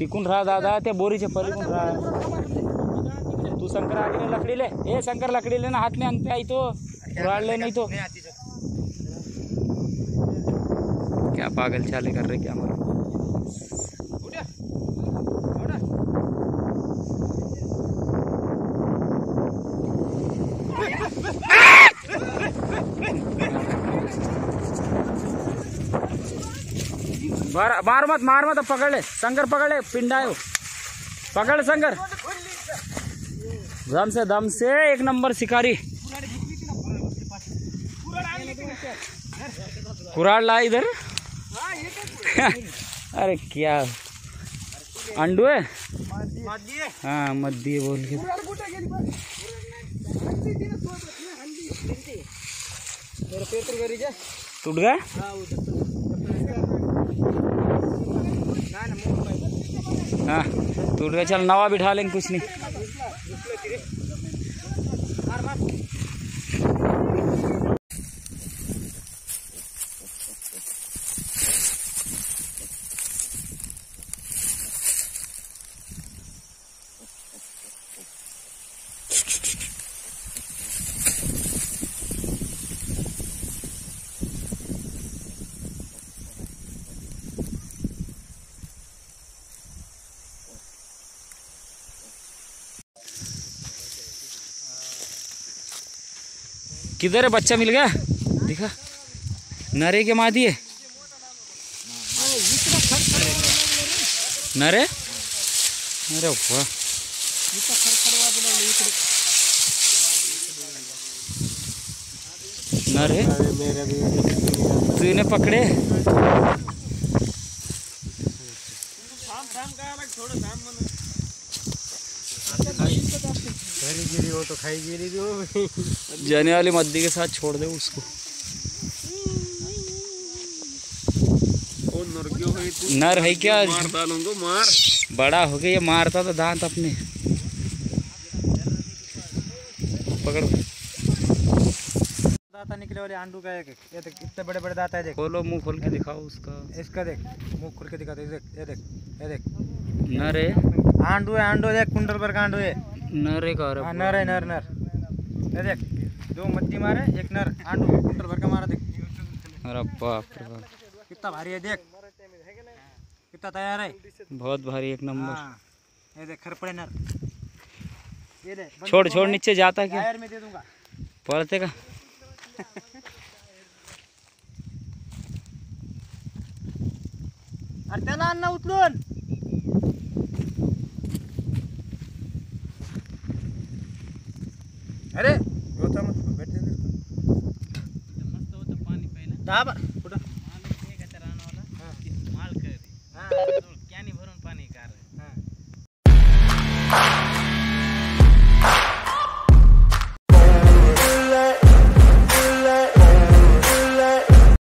तिकून राहा दादा, त्या बोरीच्या पलीकडून राहा. तू शंकर आगे लकड़ी ले, ए शंकर लकड़ी लेना, हाथ में अंगते आई तो उड़ाड़ ले, नहीं तो क्या पागल चाले कर रहे क्या मालूम. मार मत पकड़ ले शंकर, पकड़ ले पिंडा है, पकड़ शंकर. दम से एक नंबर शिकारी. कुराड़ ला इधर. अरे क्या अंडू है? हाँ मद्दी बोल के टूट गया. हाँ टूट गया. चल नवा बिठा लेंगे, कुछ नहीं. किधर है? बच्चा मिल गया, दिखा. नरे के मादी है. नरे, अरे वाह. नरे तूने पकड़े. गिरी हो तो खाई गिरी हो. जाने वाली मद्दी के साथ छोड़ दे उसको. नर है क्या? मार डालूं तो मार. बड़ा हो गया ये, मारता तो दांत अपने. पकड़. दांत निकले वाले आंडू का एक, ये देख इतने बड़े बड़े दांत है. देख खोलो, मुंह खोल के दिखाओ उसका. इसका देख, मुंह खोल के दिखा दे. देख ये देख, ये देख. नर है. आंडू है, आंडू देख, कुंडल पर का आंडू है. नर है का? हाँ नर है, नर नर. ये देख, दो मद्दी मारे, एक नर. आंडू कुंडल भर का मारा. देख अरे बाप रे बाप, कितना भारी है. देख कितना तैयार है. बहुत भारी, एक नंबर. हाँ ये देख खरपड़े नर. ये देख छोड़ नीचे जाता क्या? टायर में दे दूंगा, पड़ते का. अरे त्याला अन्ना उचलून. अरे रोता मत बैठ. मस्त होतं पाणी प्यायला.